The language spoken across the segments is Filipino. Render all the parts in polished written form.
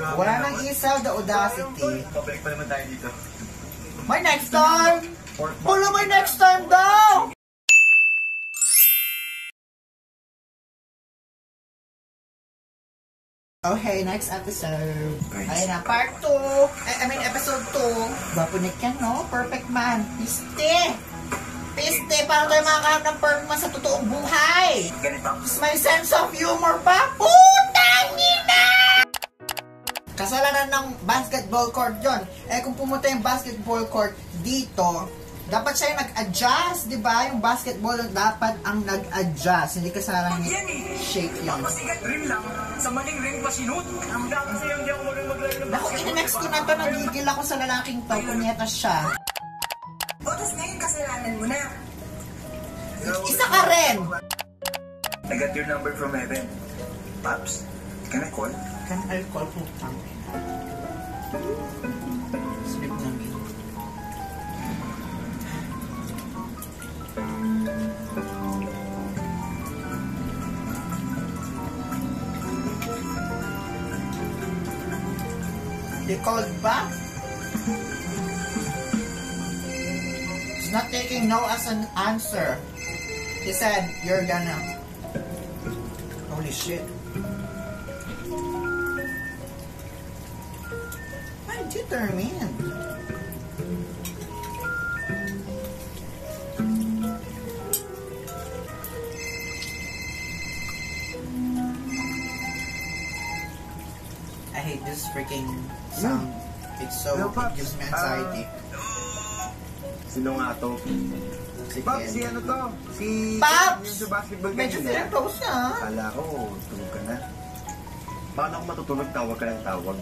Wala nang isaw, the audacity. Pabalik pa naman tayo dito. May next time! Wala, may next time daw! Okay, next episode. Ayun na, part 2. I mean, episode 2. Bapunik yan, no? Perfect man. Piste! Piste! Paano tayo makakahanap ng perfect man sa totoong buhay? Mas may sense of humor pa? Putang ina! Kasalanan ng basketball court yon. Eh, kung pumunta yung basketball court dito, dapat siya yung nag-adjust, di ba? Yung basketball dapat ang nag-adjust. Hindi kasalanan yung shake yun. Masigat rin lang. Sa maling ring pa sinut. Ang dapat sa'yo, hindi ako maglaro ng Naku, in-next ko na to, nagigil ako sa lalaking to, kunyeta siya. O, tapos ngayon kasalanan mo na. Isa ka rin! I got your number from heaven. Pops, can I call? Kan alcohol po pang slip ng gino. They called back? He's not taking no as an answer. He said, you're gonna... Holy shit. I'm determined. I hate this freaking sound. It's so, it gives me anxiety. Sino nga to? Si Pops, si Ken. ano to? Si... Pops! Yung sa basketball Medyo kanina. pinag-close na. Kala ko, tulog ka na. Paano ako matutulog? Tawag ka ng tawag.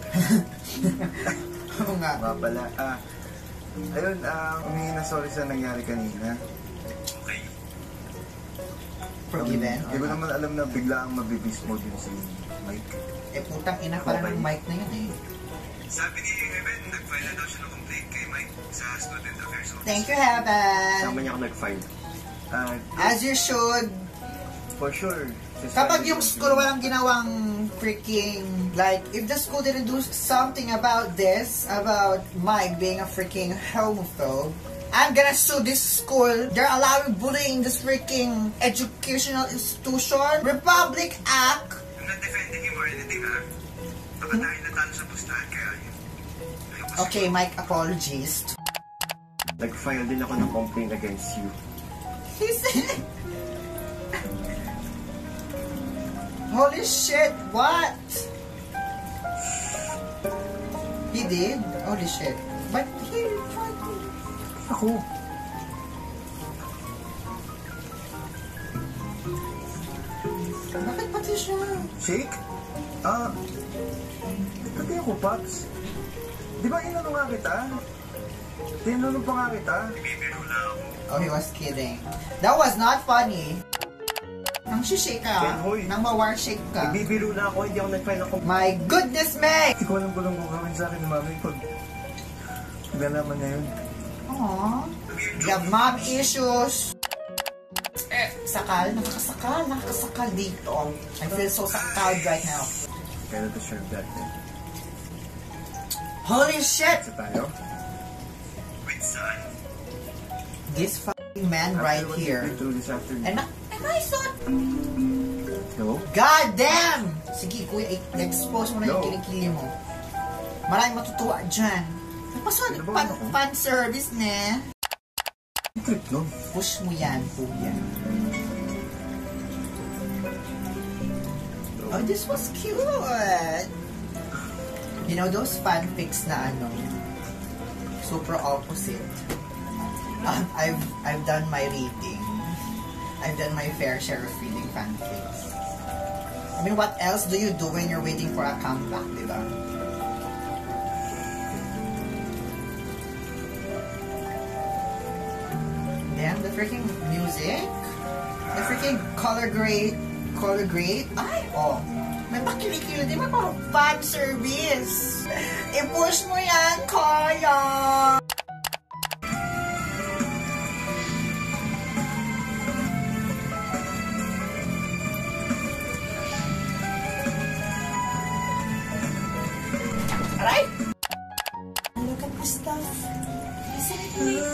Oo nga. Mga pala. Ayun, humingi na sorry sa nangyari kanina. Forgiven? Hindi ko naman alam na bigla ang mabibis mode yun si Mike. Eh, putang ina pala ng mic na yun eh. Sabi ni Heaven, nag-file na daw siya ng complaint kay Mike sa Student Affairs Office. Thank you, Heaven! Sama niya ako nag-file. As you should. For sure. Kapag yung school walang ginawang freaking, like, if the school didn't do something about this, about Mike being a freaking homophobe, I'm gonna sue this school. They're allowing bullying in this freaking educational institution. Republic Act. I'm not defending him or anything, ha? Baka dahil natalo sa pustahan, kaya yun. Okay, Mike, apologies. Nag-file din ako ng complaint against you. He said... Holy shit, what? He did? Holy shit. But he tried to... Ako? Bakit pati siya? Shake? Pati ako, Pops. Di ba inano nga kita? Tinanong pa nga kita? Bibiro lang ako. Oh, he was kidding. That was not funny. Nang shishake ka, Ken, hoy. nang mawar shake ka. Ibibiro na ako, hindi ako nag-file ng complaint. My goodness, me! Hindi ko alam kung anong gagawin sa akin ni Mami pag nalaman niya yun. Aww. You have mom issues. Sakal, nakakasakal dito. I feel so sakal right now. Kaya deserve that then. Holy shit! Isa tayo? Wait, son. This fucking man right After what here. you've been through this afternoon. And I thought, No? God damn! Sige, kuya, expose mo na yung No. kilikili mo. Maraming matutuwa dyan. Napasod, Ano ba ako? fan service na. Trip nun. Push mo yan, kuya. Oh, this was cute! You know, those fanfics na ano, super opposite. I've done my reading. I've done my fair share of reading fanfics. I mean, what else do you do when you're waiting for a comeback, di ba? Then, the freaking music, the freaking color grade, ay, oh, may pakilikili, di ba? Parang fan service. I-push mo yan, kaya! Aray! Look at this stuff. Isn't it neat?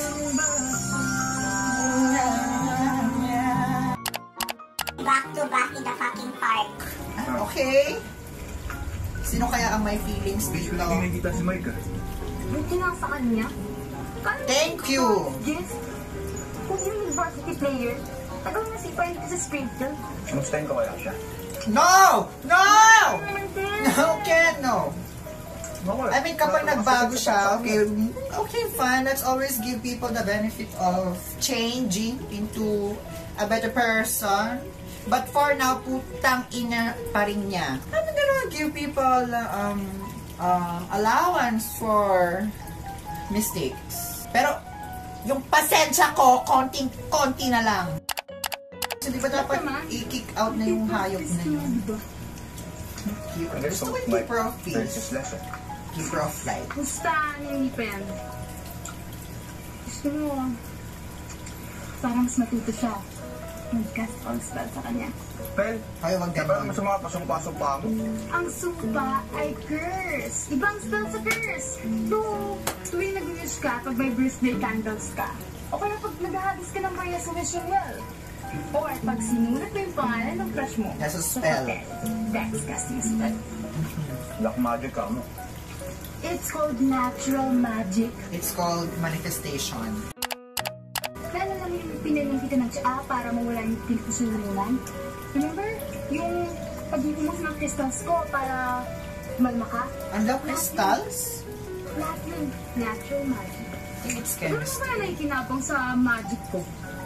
Back to back in the fucking park. Okay. Sino kaya ang may feelings Hindi ko dito? lang nakikita si Mike. Buti lang sa kanya. Thank you. Yes. Kung yung varsity player, tagal na si Pine sa Springfield. Kamustahin ko kaya siya? No! No! Naman din. No, can't, no. I mean, kapag nagbago siya, okay, fine. Let's always give people the benefit of changing into a better person. But for now, putang ina pa rin niya. I'm gonna give people allowance for mistakes. Pero, yung pasensya ko, konti na lang. So, di ba dapat i-kick out na yung hayop na yun? Gusto ko yung keeper of peace. Keeper of light. Gusta ni Pen. Gusto mo, parang mas matuto siya. Mag-cast all spell sa kanya. Pel, Ay, wag parang ganun. masama pasong-pasong-pa mo. Ang sumpa ay curse. Ibang spell sa curse. Tuwing nag-wish ka pag may birthday candles ka. O kaya pag naghahagis ka ng Maria sa wishing well. Or pag sinulat mo yung pangalan ng crush mo. That's a spell. That's casting spell. Black magic ka mo. It's called natural magic. It's called manifestation. Kaya lang yung pinalang kita ng tsaa para mawala yung pinagsusulinan. Remember? Yung pag-ibig mo ng crystals ko para malma ka? Ang love crystals? Lahat yun. Natural magic. I think it's Ano chemistry. ba na ikinabang sa magic ko?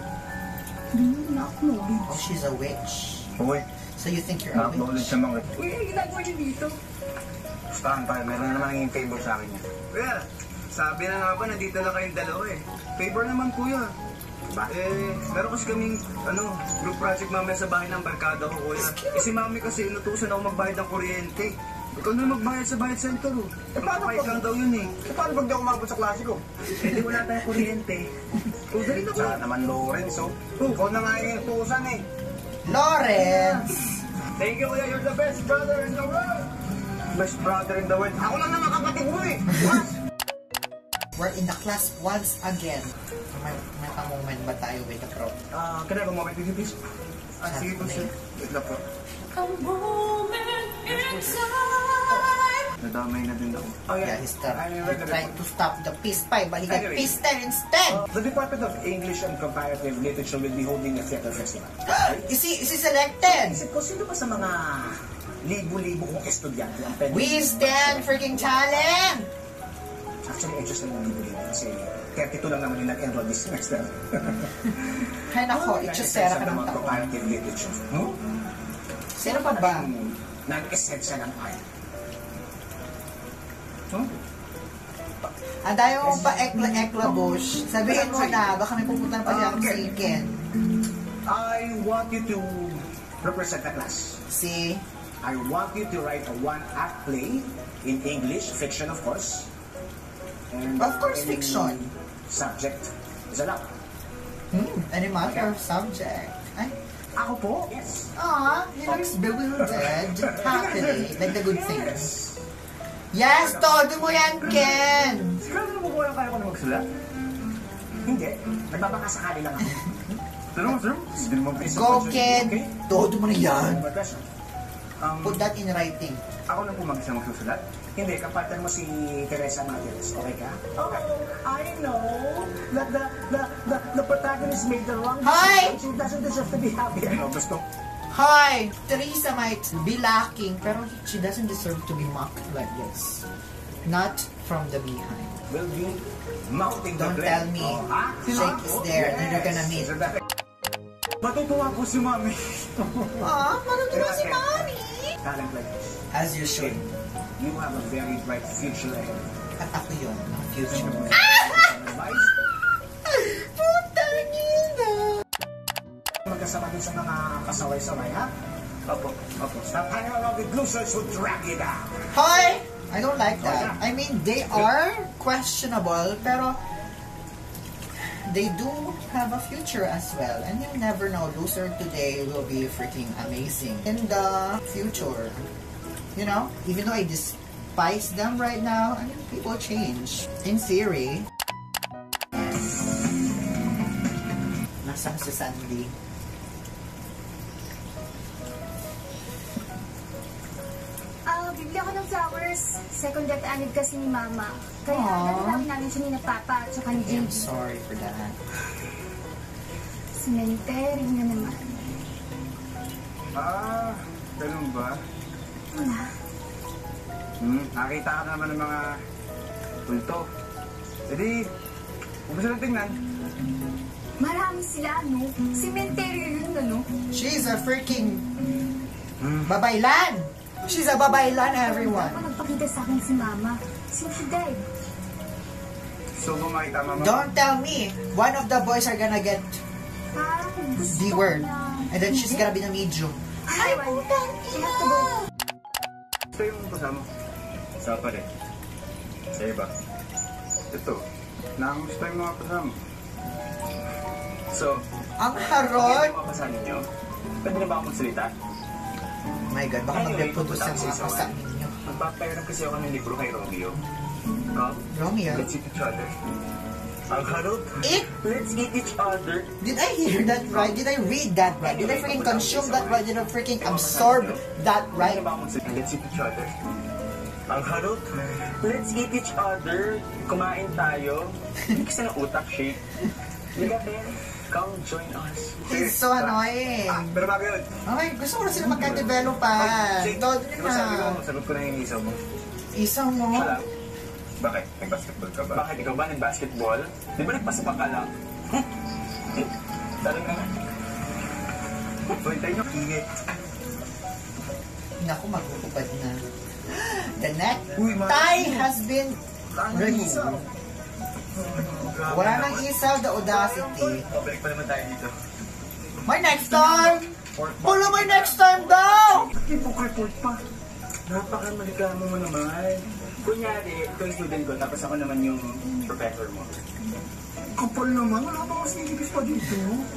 Hindi na acknowledge. Oh, she's a witch. Uy, So you think you're a na-acknowledge witch? naman. Uy, ang ginagawa niyo dito? Gustahan pa, meron na naman naging favor sa akin yan. Kuya, sabi na nga ba, nandito lang kayong dalawa eh. Favor naman kuya. Ba? Meron kasi kaming, group project mamaya sa bahay ng barkada ko, kuya. Si mami kasi inutusan ako magbayad ng kuryente. Ikaw na magbayad sa bayad center, oh. paano Bayad pag- lang daw yun eh. Paano pag di ako umabot sa klase ko? Hindi wala tayong kuryente. O, dali na kuya. Sana naman, Lorenzo. Ikaw na nga yung utusan eh. Lawrence! Thank you, kuya. You're the best brother in the world. Best brother in the world. Ako lang naman kapatid mo eh. What? We're in the class once again. May pa-moment ba tayo with the pro? Can I have a moment with you, please? Sige po, sir. Wait lang po. Nadamay na din ako. Oh, Yeah, he's trying to stop the peace pipe, but he got Anyway. pistol instead! The Department of English and Comparative Literature will be holding a theater festival. Is he selected? Isip ko, sino ba sa mga libo-libo kong estudyante ang pwede? We stand freaking talent! Actually, I just naman libo-libo kasi 32 lang naman yung nag-enroll this semester. Ay nako, ichusera ka ng taon. Comparative literature. No? Sino pa ba? Nag-essensya ng art. Huh? Ang dami mo pa ekla-ekla, Bush. Sabihin mo na, baka may pupunta pa siya sa weekend. I want you to represent the class. See? I want you to write a one-act play in English, fiction of course. And Of course, any fiction. Subject is allowed. Any matter of subject. Ay, Ako po? Yes. he looks bewildered, happily, like the good things. Yes, todo mo yan, Ken! Sigurado na bubuhay kaya ko na magsulat? Hindi. Nagbabakasakali lang ako. Pero, sir, hindi naman kayo Go, Ken! Todo mo na yan. Put Um, that in writing. ako na po mag-isa magsusulat? Hindi, kapartner mo si Teresa Matias. Okay ka? Okay. I know that the protagonist made the wrong Hi! decision. She doesn't deserve to be happy. Ano, gusto? Hi! Teresa might be lacking, pero she doesn't deserve to be mocked like this. Not from the behind. Will be mounting the Don't blame. tell me. Ha? Shake is there, and you're gonna meet. Matutuwa po si Mami. Matutuwa si Mami! Talent like this. As you should. You have a very bright future ahead. At ako yun, ang future. Some advice? Puta nina! Magkasama din sa mga kasaway-saway, ha? Opo. Stop hanging around with losers who drag you down. Hi! I don't like that. I mean, they are questionable, pero they do have a future as well. And you never know, loser today will be freaking amazing in the future. You know, even though I despise them right now. I mean, people change. In theory. And nasaan si Sandy? Bibili ako ng flowers. Second death anid kasi ni Mama. Kaya nalalaki namin siya ni na Papa at saka ni I'm JD. sorry for that. Cemetery na naman. Ganun ba? Wala. Nakita ka naman ng mga kulto. E di, kung gusto lang tingnan. Marami sila, no? Cemetery yun, ano? She's a freaking babaylan! She's a babaylan, everyone. Ako nagpakita sa akin si Mama. Since she died. So, kung makita mo. Don't tell me one of the boys are gonna get Gusto the ko word. na. And then she's gonna be the medium. Ay, putang ina! Ito yung kasama. Sa pa rin. Sa iba. Ito. Nakamusta yung mga kasama. So, Ang harot! mga kasama ninyo, pwede na ba akong magsalita? Oh my God, baka mag-reproduce ang mga kasa ninyo. Magpapairam kasi ako ng libro kay Romeo. Come, Romeo? let's eat each other. Ang harot. Eat? Let's eat each other. Did I hear that right? Did I read that right? Did I freaking consume that right? Did I freaking absorb that right? Pwede na ba akong magsalita? Let's eat each other. Ang harot. Let's eat each other. Kumain tayo. Hindi kasi ng utak shake. Liga, Ben. Come join us. He's so annoying. Pero bago yun. Okay, gusto ko na sila magka-develop pa. Todo Diba sabi ko, na. sagot ko na yung isaw mo. Isaw mo? Siya lang. Bakit? Nag-basketball ka ba? Bakit? Ikaw ba nag-basketball? Di ba nagpasapa ka lang? Dalang na nga. Uy, tayo nyo. Ingit. Naku, magpupad na. The Uy, necktie has been removed. Wala nang isaw, the audacity. Pabalik pa naman tayo dito. My next time! Wala my next time daw! Report pa. Napaka-maligamo mo naman. Kunyari, ito yung student ko, tapos ako naman yung professor mo. Kapal naman, wala pa kasi nilibis pa dito.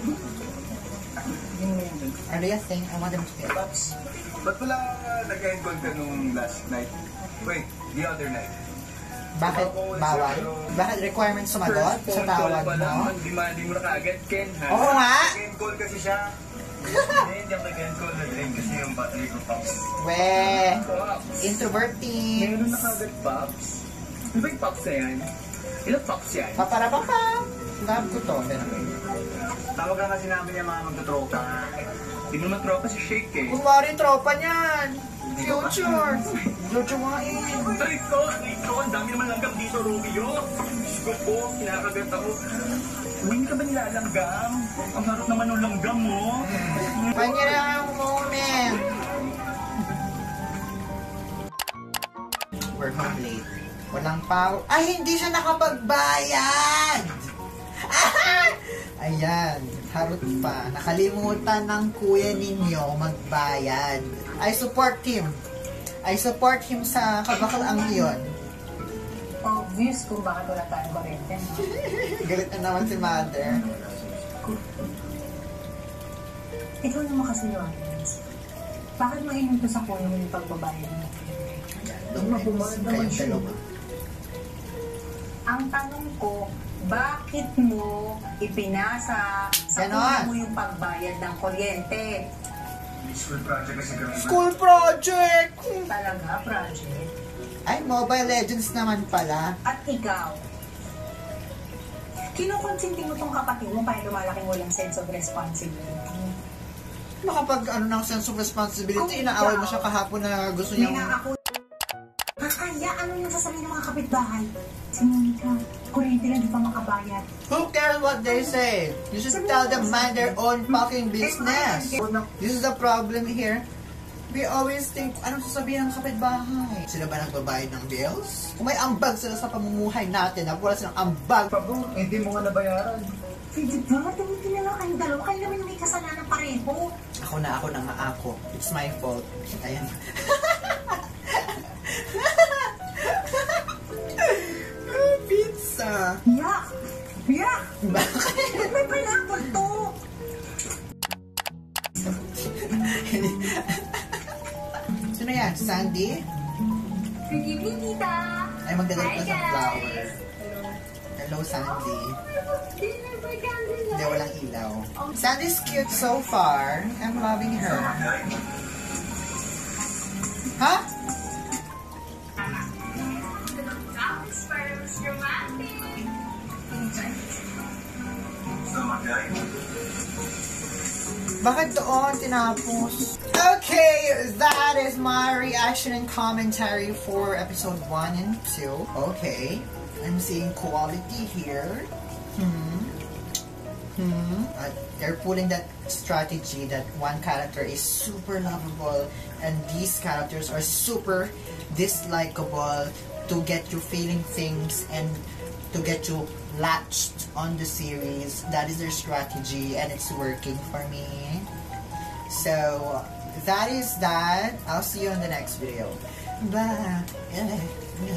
Are they a thing? I want them to get. Pops, ba't wala nag-encode ka nung last night? Wait, the other night. Bakit bawal? Bakit requirement sumagot sa tawag mo? Hindi mo na kaagad, Ken, ha? Oo nga! Nag-encode kasi siya. Hindi ako nag-encode na rin kasi yung battery ko, Pops. Weh! Pops! Introvert team! Meron na kaagad, Pops. Ano ba yung Pops na yan? Ilang Pops yan? Paparapapa! Love ko to. Tawag ka kasi namin yung mga magtutropa. Hindi naman tropa si Shake eh. Kunwari tropa niyan! Future! Future mga in! Trito! Ang dami naman langgam dito, Romeo! Diyos ko po, kinakagat ako. Hindi ka ba nilalanggam? Ang harap naman ng langgam mo. Kanya na ang moment! We're home late. Walang power. Ay, hindi siya nakapagbayad! Ayan, harot pa. Nakalimutan ng kuya ninyo magbayad. I support him. I support him sa kabakalaang yun. Obvious kung bakit wala tayong kuryente. Galit na naman si mother. Ikaw naman kasi yung audience. Bakit mainom to sa kuya mo yung pagbabayad mo? Kayong dalawa. Ang tanong ko, bakit mo ipinasa sa Ganon. kuya mo yung pagbayad ng kuryente? School project kasi kami. School project! Talaga, project? Ay, Mobile Legends naman pala. At ikaw, kinukonsinti mo tong kapatid mo para lumalaking walang sense of responsibility. Makapag ano ng sense of responsibility, inaaway mo siya kahapon na gusto May niyang... nga ako, kaya ano yung sasabihin ng mga kapitbahay? Si Monica, kuryente lang di pa makabayad. Who cares what they say? You should tell them mind their own fucking business. This is the problem here. We always think, anong sasabihin ng kapitbahay? Sila ba nagbabayad ng bills? Kung may ambag sila sa pamumuhay natin, wala silang ambag. Pabo, hindi mo nga nabayaran. Pwede ba? Tumutin na lang kayong dalawa. Kayo naman yung may kasalanan pareho. Ako na nga ako. It's my fault. Ayan. Pizza. Yak! Yak! Bakit? May pineapple to! Sino yan? Sandy? Good evening, tita! Ay, magdadala Hi, pa ng guys. flower. Hello, Sandy. Dinner by candlelight! Hindi, walang ilaw. Sandy's cute so far. I'm loving her. Ha? Tapos parang mas romantic! Bakit doon tinapos? Okay, that is my reaction and commentary for episode 1 and 2. Okay, I'm seeing quality here. They're putting that strategy that one character is super lovable and these characters are super dislikable to get you feeling things and to get you latched on the series. That is their strategy and it's working for me. So that is that. I'll see you in the next video. Bye.